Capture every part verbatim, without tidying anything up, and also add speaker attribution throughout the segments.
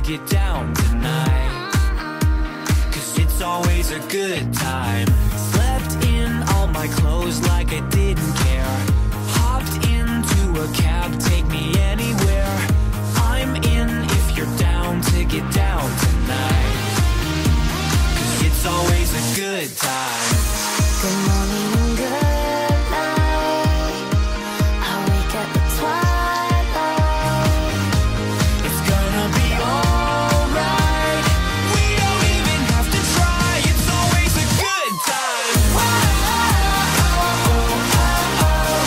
Speaker 1: get down tonight, 'cause it's always a good time. Slept in all my clothes like I didn't care. Hopped into a cab, take me anywhere. I'm in if you're down to get down tonight, 'cause it's always a good time.
Speaker 2: Good morning and good night. I wake at the twilight.
Speaker 1: It's gonna be alright. We don't even have to try. It's always a good time. Whoa, oh, oh, oh.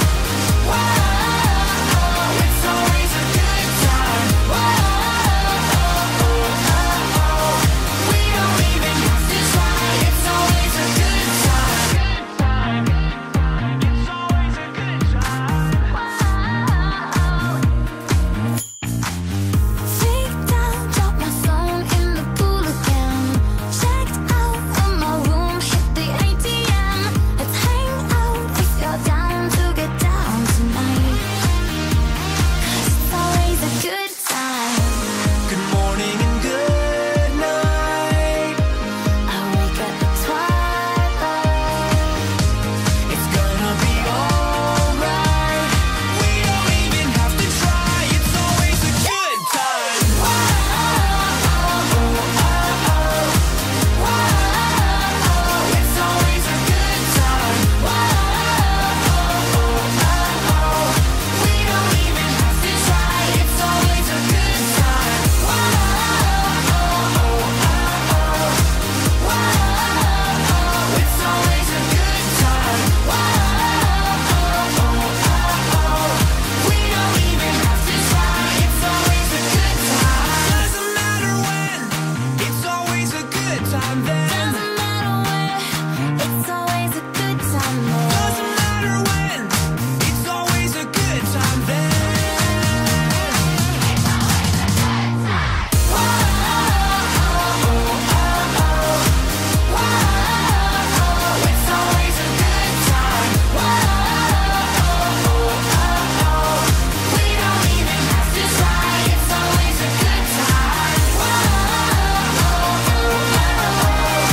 Speaker 1: Whoa, it's always a good time. Whoa, oh, oh, oh. We don't even have to try. It's always a good time. Good time. It's always a good time.
Speaker 2: Freaked out, dropped my phone in the pool again. Checked out of my room, hit the A T M. Let's hang out if you're down to get down tonight, 'cause it's always a good time.
Speaker 1: Good morning and good night.
Speaker 2: I wake at the twilight.
Speaker 1: It's gonna be alright. We don't even have to try. It's always a good time. Whoa, oh, oh, oh. Whoa, it's always a good time. Whoa, oh, oh, oh. We don't even have to try. It's always a good time. Whoa, oh, oh, oh. Whoa, it's always a good time. Whoa, oh, oh, oh. We don't even have to try. It's always a good time. Doesn't matter when. It's always a good time then.
Speaker 2: Doesn't matter where, it's always a good time there.
Speaker 1: Doesn't matter when. It's always a good time then. Whoa, oh, oh, oh. Whoa, it's always a good time. Whoa, oh, oh. We don't even have to try. It's always a good time. Whoa, oh, oh.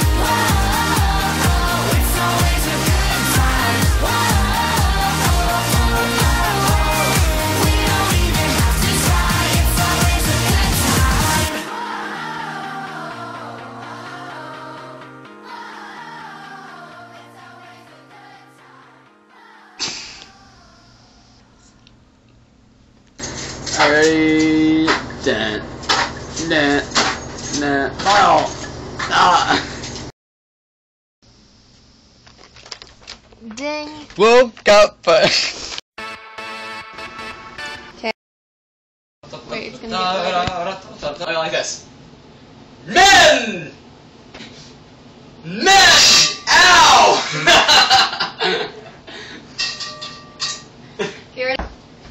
Speaker 1: Whoa, it's always a good time. Whoa, oh, oh. We don't even have to try. It's always a good time.
Speaker 3: Hey, dun, dun, dun. Oh, ah.
Speaker 4: Ding.
Speaker 3: Woke up. uh,
Speaker 4: Wait, it's gonna get louder.
Speaker 3: Like this. Men! Men! Ow!
Speaker 4: Here it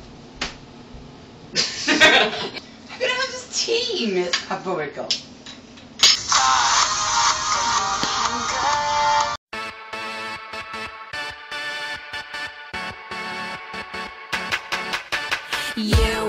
Speaker 3: I'm gonna have this team. It's Papoico.
Speaker 2: You